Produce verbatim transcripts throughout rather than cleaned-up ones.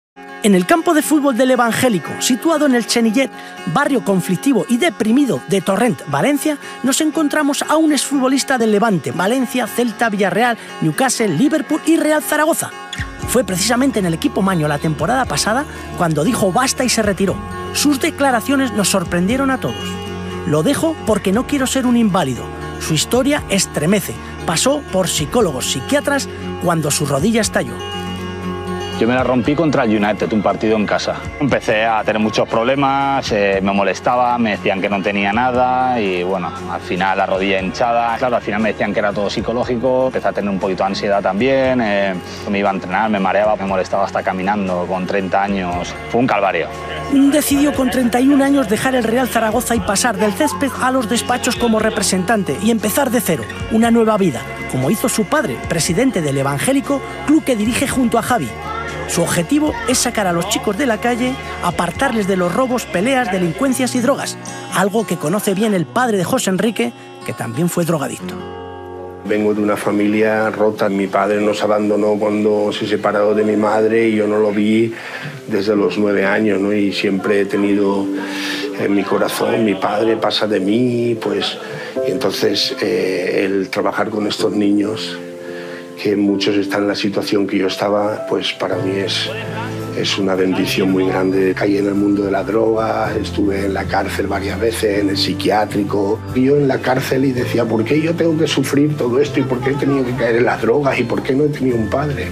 En el campo de fútbol del Evangélico, situado en el Chenillet, barrio conflictivo y deprimido de Torrent, Valencia, nos encontramos a un exfutbolista del Levante, Valencia, Celta, Villarreal, Newcastle, Liverpool y Real Zaragoza. Fue precisamente en el equipo maño la temporada pasada cuando dijo basta y se retiró. Sus declaraciones nos sorprendieron a todos. Lo dejo porque no quiero ser un inválido. Su historia estremece. Pasó por psicólogos, psiquiatras, cuando su rodilla estalló. Yo me la rompí contra el United, un partido en casa. Empecé a tener muchos problemas, eh, me molestaba, me decían que no tenía nada y bueno, al final la rodilla hinchada. Claro, al final me decían que era todo psicológico, empecé a tener un poquito de ansiedad también, eh, me iba a entrenar, me mareaba, me molestaba hasta caminando con treinta años. Fue un calvario. Decidió con treinta y un años dejar el Real Zaragoza y pasar del césped a los despachos como representante y empezar de cero, una nueva vida, como hizo su padre, presidente del Evangélico, club que dirige junto a Javi. Su objetivo es sacar a los chicos de la calle, apartarles de los robos, peleas, delincuencias y drogas, algo que conoce bien el padre de José Enrique, que también fue drogadicto. Vengo de una familia rota. Mi padre nos abandonó cuando se separó de mi madre y yo no lo vi desde los nueve años, ¿no? Y siempre he tenido en mi corazón, mi padre pasa de mí, pues, y entonces eh, el trabajar con estos niños, que muchos están en la situación que yo estaba, pues para mí es, es una bendición muy grande. Caí en el mundo de la droga, estuve en la cárcel varias veces, en el psiquiátrico. Y yo en la cárcel y decía, ¿por qué yo tengo que sufrir todo esto? ¿Y por qué he tenido que caer en las drogas? ¿Y por qué no he tenido un padre?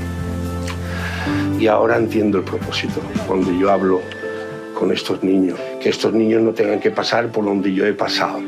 Y ahora entiendo el propósito, cuando yo hablo con estos niños, que estos niños no tengan que pasar por donde yo he pasado.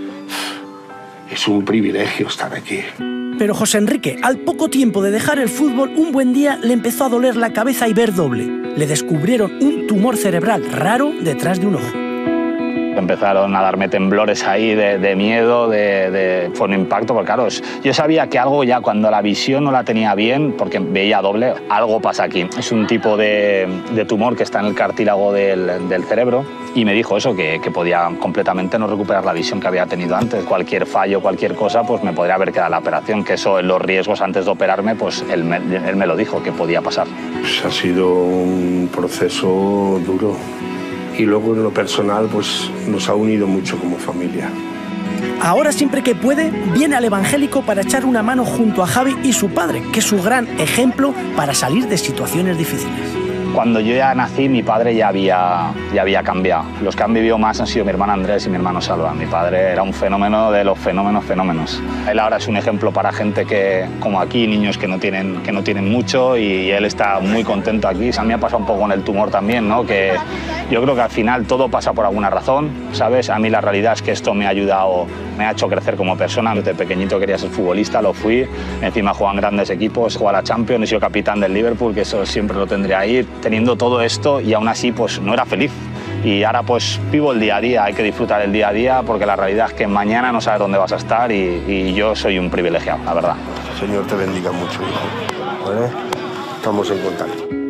Es un privilegio estar aquí. Pero José Enrique, al poco tiempo de dejar el fútbol, un buen día le empezó a doler la cabeza y ver doble. Le descubrieron un tumor cerebral raro detrás de un ojo. Empezaron a darme temblores ahí de, de miedo, de, de, fue un impacto, porque claro, yo sabía que algo ya cuando la visión no la tenía bien, porque veía doble, algo pasa aquí. Es un tipo de, de tumor que está en el cartílago del, del cerebro y me dijo eso, que, que podía completamente no recuperar la visión que había tenido antes. Cualquier fallo, cualquier cosa, pues me podría haber quedado la operación, que eso en los riesgos antes de operarme, pues él me, él me lo dijo, que podía pasar. Pues ha sido un proceso duro. Y luego en lo personal pues nos ha unido mucho como familia. Ahora siempre que puede viene al Evangélico para echar una mano junto a Javi y su padre, que es su gran ejemplo para salir de situaciones difíciles. Cuando yo ya nací, mi padre ya había, ya había cambiado. Los que han vivido más han sido mi hermano Andrés y mi hermano Salva. Mi padre era un fenómeno de los fenómenos, fenómenos. Él ahora es un ejemplo para gente que, como aquí, niños que no tienen, que no tienen mucho, y él está muy contento aquí. A mí me ha pasado un poco con el tumor también, ¿no? Que yo creo que al final todo pasa por alguna razón, ¿sabes? A mí la realidad es que esto me ha ayudado, me ha hecho crecer como persona. Desde pequeñito quería ser futbolista, lo fui. Encima juegan grandes equipos, juego a la Champions, he sido capitán del Liverpool, que eso siempre lo tendría ahí. Teniendo todo esto y aún así pues no era feliz. Y ahora pues vivo el día a día, hay que disfrutar el día a día porque la realidad es que mañana no sabes dónde vas a estar y, y yo soy un privilegiado, la verdad. Señor te bendiga mucho, hijo. ¿Vale? Estamos en contacto.